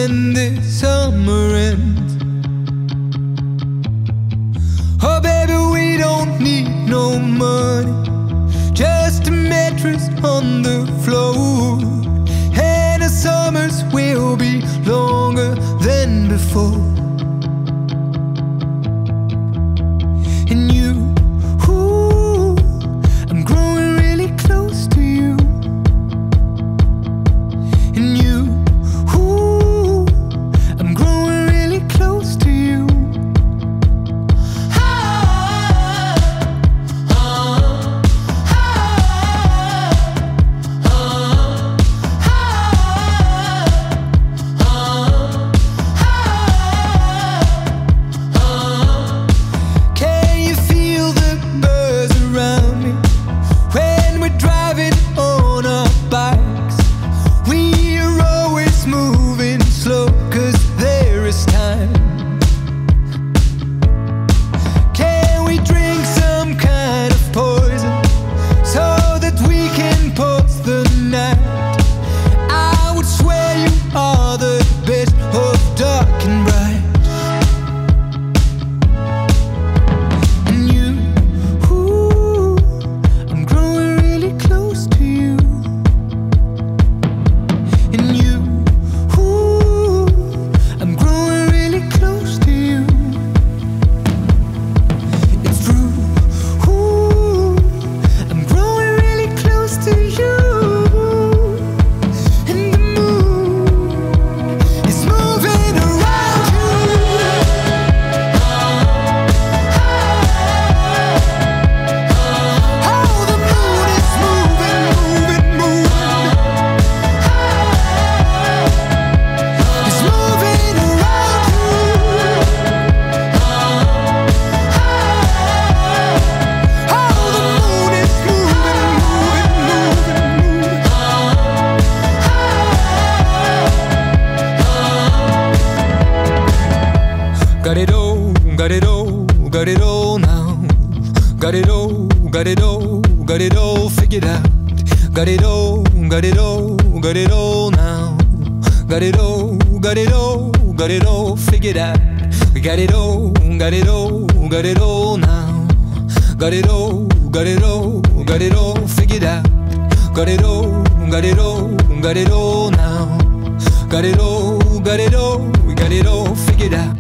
when this summer ends. Oh baby, we don't need no money, just a mattress on the floor, and the summers will be longer than before. And you, ooh, I'm growing really close to you. And you, ooh, I'm growing really close to you. Got it all, got it all, got it all now. Got it all, got it all, got it all figured out. Got it all, got it all, got it all now. Got it all, got it all, got it all figured out. We got it all, got it all, got it all now. Got it all, got it all, got it all figured out. Got it all, got it all, got it all now. Got it all, got it all, we got it all figured out.